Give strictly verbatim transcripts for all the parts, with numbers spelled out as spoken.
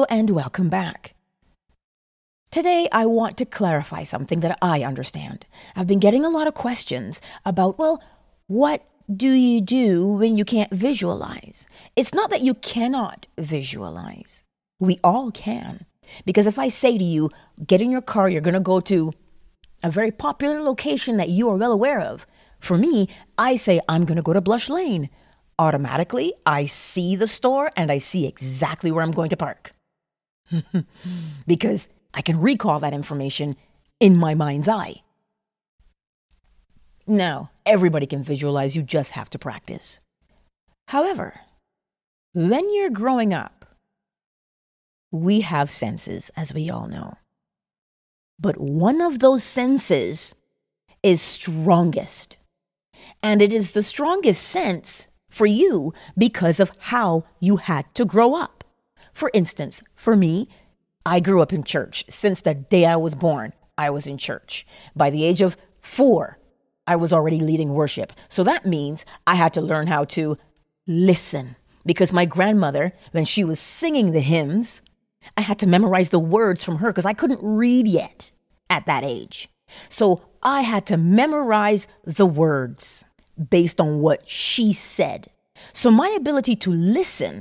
and welcome back. Today, I want to clarify something that I understand. I've been getting a lot of questions about, well, what do you do when you can't visualize? It's not that you cannot visualize. We all can. Because if I say to you, get in your car, you're going to go to a very popular location that you are well aware of. For me, I say, I'm going to go to Blush Lane. Automatically, I see the store and I see exactly where I'm going to park. Because I can recall that information in my mind's eye. Now, everybody can visualize, you just have to practice. However, when you're growing up, we have senses, as we all know. But one of those senses is strongest. And it is the strongest sense for you because of how you had to grow up. For instance, for me, I grew up in church. Since the day I was born, I was in church. By the age of four, I was already leading worship. So that means I had to learn how to listen. Because my grandmother, when she was singing the hymns, I had to memorize the words from her because I couldn't read yet at that age. So I had to memorize the words based on what she said. So my ability to listen,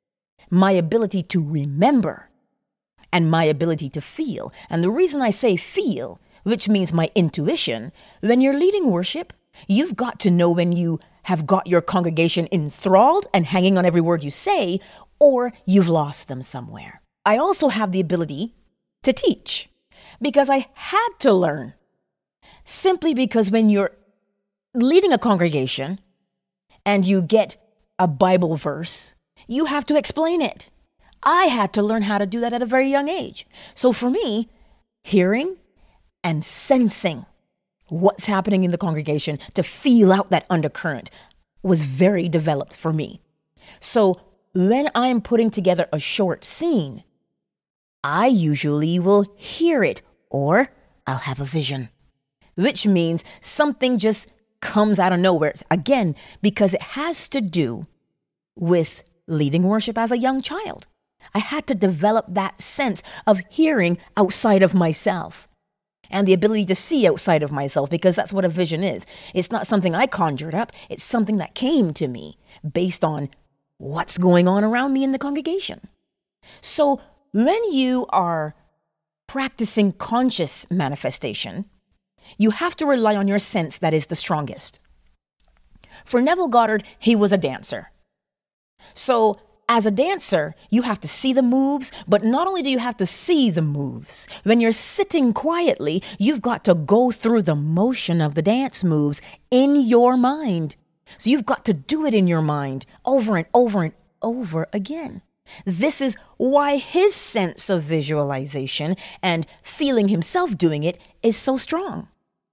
my ability to remember, and my ability to feel. And the reason I say feel, which means my intuition, when you're leading worship, you've got to know when you have got your congregation enthralled and hanging on every word you say, or you've lost them somewhere. I also have the ability to teach because I had to learn. Simply because when you're leading a congregation and you get a Bible verse, you have to explain it. I had to learn how to do that at a very young age. So for me, hearing and sensing what's happening in the congregation to feel out that undercurrent was very developed for me. So when I'm putting together a short scene, I usually will hear it or I'll have a vision, which means something just comes out of nowhere. Again, because it has to do with leading worship as a young child. I had to develop that sense of hearing outside of myself and the ability to see outside of myself, because that's what a vision is. It's not something I conjured up. It's something that came to me based on what's going on around me in the congregation. So when you are practicing conscious manifestation, you have to rely on your sense that is the strongest. For Neville Goddard, he was a dancer. So as a dancer, you have to see the moves, but not only do you have to see the moves, when you're sitting quietly, you've got to go through the motion of the dance moves in your mind. So you've got to do it in your mind over and over and over again. This is why his sense of visualization and feeling himself doing it is so strong.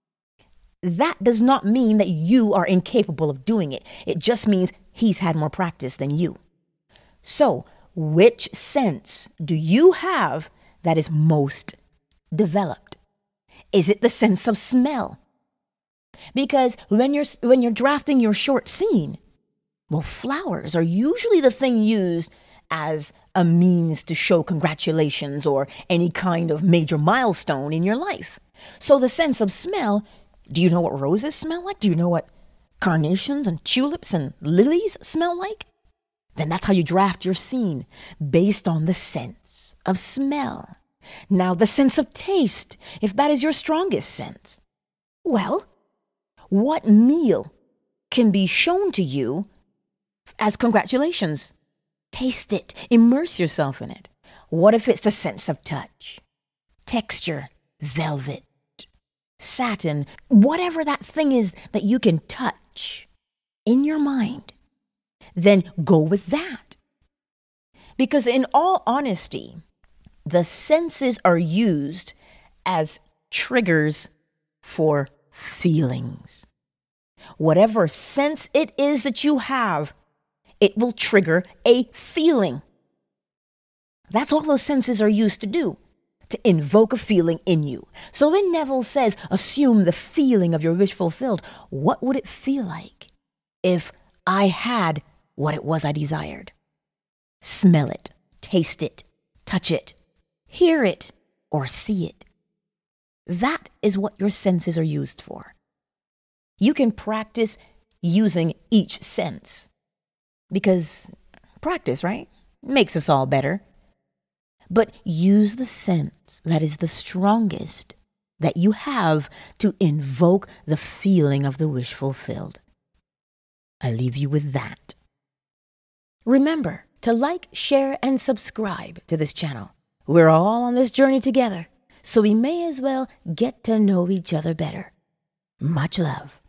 That does not mean that you are incapable of doing it. It just means he's had more practice than you. So, which sense do you have that is most developed? Is it the sense of smell? Because when you're when you're drafting your short scene, well, flowers are usually the thing used as a means to show congratulations or any kind of major milestone in your life. So the sense of smell, do you know what roses smell like? Do you know what carnations and tulips and lilies smell like? Then that's how you draft your scene, based on the sense of smell. Now, the sense of taste, if that is your strongest sense. Well, what meal can be shown to you as congratulations? Taste it. Immerse yourself in it. What if it's the sense of touch, texture, velvet, satin, whatever that thing is that you can touch in your mind? Then go with that. Because in all honesty, the senses are used as triggers for feelings. Whatever sense it is that you have, it will trigger a feeling. That's all those senses are used to do, to invoke a feeling in you. So when Neville says, assume the feeling of your wish fulfilled, what would it feel like if I had what it was I desired? Smell it, taste it, touch it, hear it, or see it. That is what your senses are used for. You can practice using each sense because practice, right, makes us all better. But use the sense that is the strongest that you have to invoke the feeling of the wish fulfilled. I leave you with that. Remember to like, share, and subscribe to this channel. We're all on this journey together, so we may as well get to know each other better. Much love.